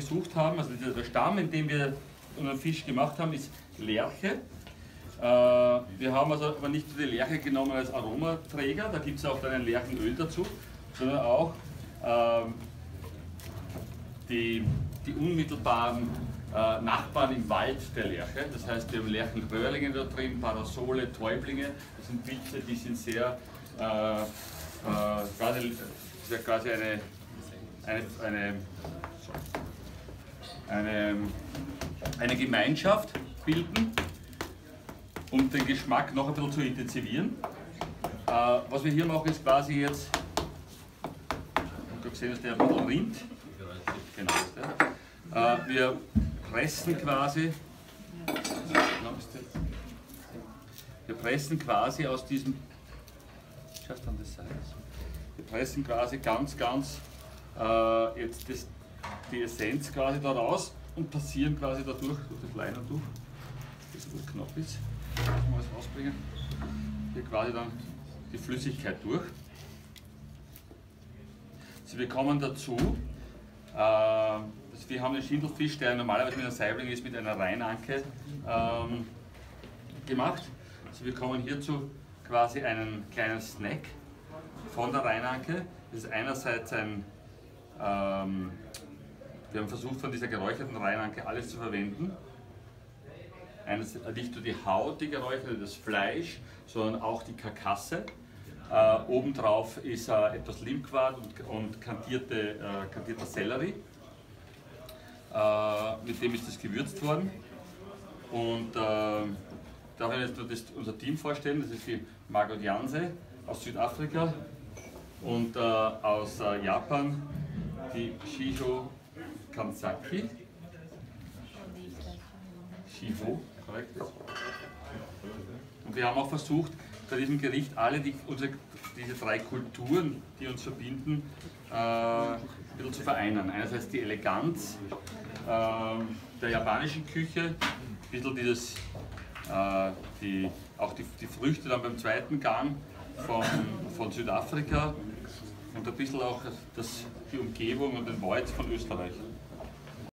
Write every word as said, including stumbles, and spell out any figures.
versucht haben, also der Stamm, in dem wir unseren Fisch gemacht haben, ist Lerche. Äh, wir haben also aber nicht nur die Lerche genommen als Aromaträger, da gibt es auch dann ein Lerchenöl dazu, sondern auch äh, die, die unmittelbaren äh, Nachbarn im Wald der Lerche. Das heißt, wir haben Lerchenröhrlinge da drin, Parasole, Täublinge. Das sind Pilze, die sind sehr äh, äh, quasi, quasi eine, eine, eine, eine, eine Gemeinschaft bilden, um den Geschmack noch ein bisschen zu intensivieren. Äh, was wir hier machen, ist quasi jetzt, ich habe gesehen, dass der ein bisschen rinnt. Genau, ist der. Äh, wir pressen quasi, wir pressen quasi aus diesem, wir pressen quasi ganz, ganz äh, jetzt das, die Essenz quasi da raus und passieren quasi dadurch, durch das Liner durch, das gut knapp ist, mal das rausbringen, hier quasi dann die Flüssigkeit durch. Sie bekommen dazu, äh, wir haben den Schindelfisch, der normalerweise mit einer Saibling ist, mit einer Rheinanke ähm, gemacht. Sie bekommen hierzu quasi einen kleinen Snack von der Rheinanke. Das ist einerseits ein, ähm, wir haben versucht von dieser geräucherten Rheinanke alles zu verwenden. Eines, nicht nur die Haut, die geräucherte, das Fleisch, sondern auch die Karkasse. Äh, obendrauf ist äh, etwas Limquat und, und kantierte, äh, kantierter Sellerie. Äh, mit dem ist das gewürzt worden. Und äh, darf ich jetzt nur das, unser Team vorstellen. Das ist die Margot Janse aus Südafrika und äh, aus äh, Japan die Shiho Kansaki. Shiho, korrekt. Und wir haben auch versucht, bei diesem Gericht alle die, unsere, diese drei Kulturen, die uns verbinden, äh, ein bisschen zu vereinen. Einerseits die Eleganz äh, der japanischen Küche, ein bisschen dieses, äh, die, auch die, die Früchte dann beim zweiten Gang von, von Südafrika und ein bisschen auch das, die Umgebung und den Wald von Österreich.